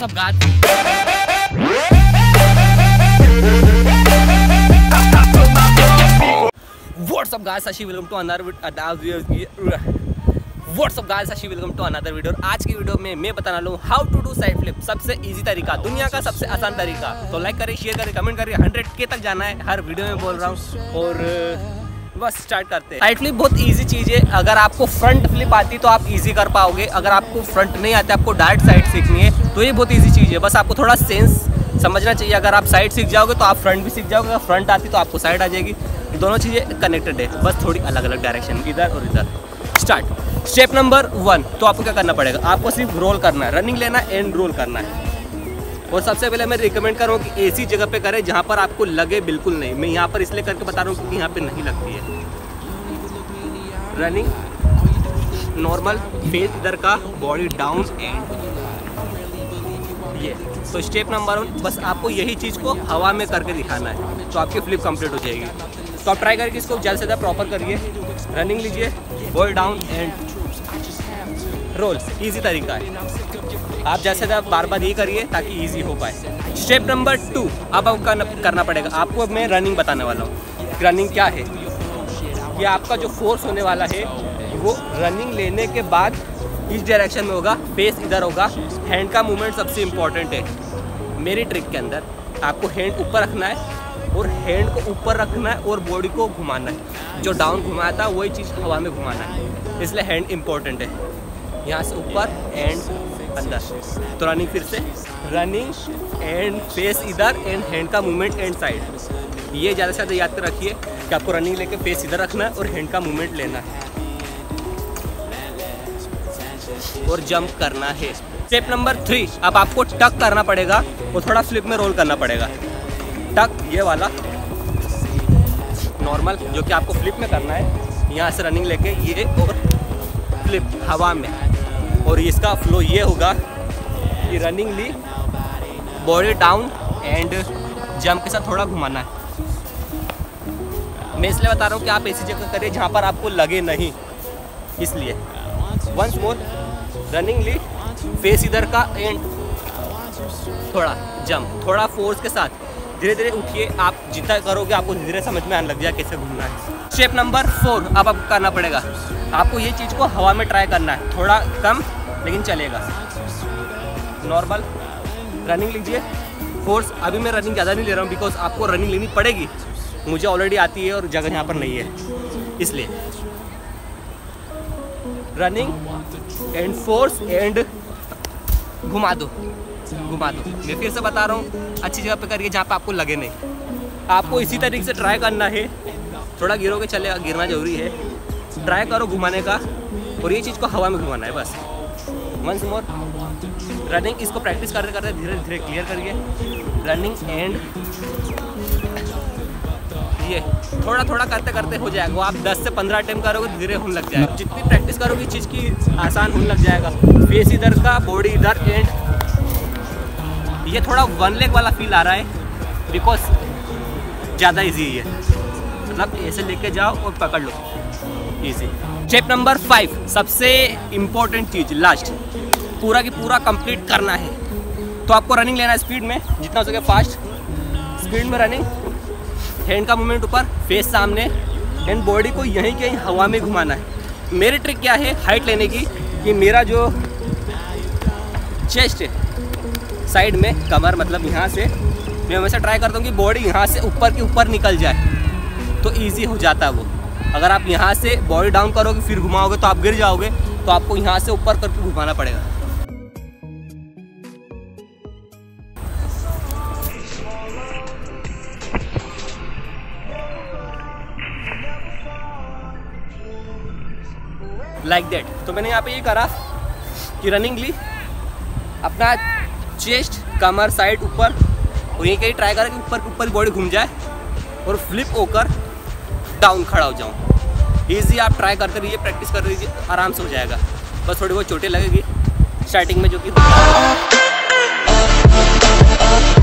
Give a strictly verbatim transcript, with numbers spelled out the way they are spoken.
WhatsApp guys, what's up guys, अशी welcome to another what's up guys, अशी welcome to another video. आज की video में मैं बताने वाला हूँ how to do side flip, सबसे इजी तरीका, दुनिया का सबसे आसान तरीका। तो लाइक करें, शेयर करें, कमेंट करें, हंड्रेड के तक जाना है, हर वीडियो में बोल रहा हूँ। और बस स्टार्ट करते हैं। साइड फ्लिप बहुत इजी चीज़ है। अगर आपको फ्रंट फ्लिप आती तो आप इजी कर पाओगे। अगर आपको फ्रंट नहीं आती, आपको डायरेक्ट साइड सीखनी है, तो ये बहुत इजी चीज़ है। बस आपको थोड़ा सेंस समझना चाहिए। अगर आप साइड सीख जाओगे तो आप फ्रंट भी सीख जाओगे। अगर फ्रंट आती तो आपको साइड आ जाएगी। दोनों चीज़ें कनेक्टेड है, बस थोड़ी अलग अलग डायरेक्शन, इधर और इधर। स्टार्ट। स्टेप नंबर वन, तो आपको क्या करना पड़ेगा, आपको सिर्फ रोल करना है, रनिंग लेना है एंड रोल करना है। और सबसे पहले मैं रिकमेंड करूँ कि ऐसी जगह पे करें जहाँ पर आपको लगे बिल्कुल नहीं। मैं यहाँ पर इसलिए करके बता रहा हूँ क्योंकि यहाँ पे नहीं लगती है। रनिंग नॉर्मल, फेस इधर का, बॉडी डाउन एंड ये। तो स्टेप नंबर वन, बस आपको यही चीज़ को हवा में करके दिखाना है, तो आपकी फ्लिप कंप्लीट हो जाएगी। तो आप ट्राई करके इसको ज़्यादा से ज़्यादा प्रॉपर करिए। रनिंग लीजिए, body down and roll. Easy तरीका है, आप ज़्यादा से ज़्यादा बार बार ये करिए ताकि इजी हो पाए। स्टेप नंबर टू, अब आपको करना पड़ेगा, आपको मैं रनिंग बताने वाला हूँ। रनिंग क्या है, कि आपका जो फोर्स होने वाला है वो रनिंग लेने के बाद इस डायरेक्शन में होगा, फेस इधर होगा। हैंड का मूवमेंट सबसे इम्पॉर्टेंट है। मेरी ट्रिक के अंदर आपको हैंड ऊपर रखना है और हैंड को ऊपर रखना है और बॉडी को घुमाना है। जो डाउन घुमाया था वही चीज़ हवा में घुमाना है, इसलिए हैंड इम्पॉर्टेंट है। यहाँ से ऊपर एंड अंदर। तो रनिंग फिर से, रनिंग एंड फेस इधर एंड हैंड का मूवमेंट एंड साइड। ये ज़्यादा से ज़्यादा याद कर रखिए कि आपको रनिंग लेके फेस इधर रखना है और हैंड का मूवमेंट लेना है और जंप करना है। स्टेप नंबर थ्री, अब आपको टक करना पड़ेगा और थोड़ा फ्लिप में रोल करना पड़ेगा। टक ये वाला नॉर्मल, जो कि आपको फ्लिप में करना है, यहाँ से रनिंग लेके ये और फ्लिप हवा में। और इसका फ्लो ये होगा कि रनिंग ली, बॉडी डाउन एंड जंप के साथ थोड़ा घुमाना है। मैं इसलिए बता रहा हूँ कि आप ऐसी जगह करिए जहाँ पर आपको लगे नहीं, इसलिए। वंस मोर, रनिंग ली, फेस इधर का एंड थोड़ा जंप, थोड़ा फोर्स के साथ धीरे धीरे उठिए। आप जितना करोगे आपको धीरे धीरे समझ में आने लग जाए कैसे घूमना है। स्टेप नंबर फोर, अब आपको करना पड़ेगा, आपको ये चीज़ को हवा में ट्राई करना है, थोड़ा कम लेकिन चलेगा। नॉर्मल रनिंग लीजिए, फोर्स। अभी मैं रनिंग ज़्यादा नहीं ले रहा हूँ बिकॉज आपको रनिंग लेनी पड़ेगी, मुझे ऑलरेडी आती है और जगह यहाँ पर नहीं है, इसलिए। रनिंग एंड फोर्स एंड घुमा दो, घुमा दो। मैं फिर से बता रहा हूँ, अच्छी जगह पे करिए जहाँ पे आपको लगे नहीं। आपको इसी तरीके से ट्राई करना है। थोड़ा गिरोगे चलेगा, गिरना जरूरी है। ट्राई करो घुमाने का और ये चीज़ को हवा में घुमाना है बस। वंस मोर, रनिंग, इसको प्रैक्टिस करते करते धीरे धीरे क्लियर करिए। रनिंग एंड ये थोड़ा थोड़ा करते करते हो जाएगा। वो आप दस से पंद्रह अटेम्प्ट करोगे धीरे होने लग जाएगा। जितनी प्रैक्टिस करोगे चीज़ की आसान होने लग जाएगा। फेस इधर का, बॉडी इधर एंड ये थोड़ा वन लेग वाला फील आ रहा है बिकॉज ज़्यादा इजी है। मतलब ऐसे लेके जाओ और पकड़ लो, इजी। स्टेप नंबर फाइव, सबसे इम्पोर्टेंट चीज़, लास्ट, पूरा की पूरा कंप्लीट करना है। तो आपको रनिंग लेना है स्पीड में, जितना हो सके फास्ट स्पीड में रनिंग। हैंड का मूवमेंट ऊपर, फेस सामने एंड बॉडी को यहीं कहीं हवा में घुमाना है। मेरी ट्रिक क्या है हाइट लेने की, कि मेरा जो चेस्ट है साइड में, कमर मतलब यहाँ से, मैं हमेशा ट्राई करता हूँ कि बॉडी यहाँ से ऊपर के ऊपर निकल जाए, तो इजी हो जाता है वो। अगर आप यहाँ से बॉडी डाउन करोगे फिर घुमाओगे तो आप गिर जाओगे, तो आपको यहाँ से ऊपर करके घुमाना पड़ेगा। Like like that. तो मैंने यहाँ पे ये करा कि रनिंग ली, अपना चेस्ट, कमर, साइड, ऊपर, और ये कहीं ट्राई करा कि ऊपर ऊपर बॉडी घूम जाए और फ्लिप होकर डाउन खड़ा हो जाऊँ। ईजी आप ट्राई करते रहिए, प्रैक्टिस कर लीजिए, आराम से हो जाएगा। बस थोड़ी बहुत चोटें लगेगी स्टार्टिंग में, जो कि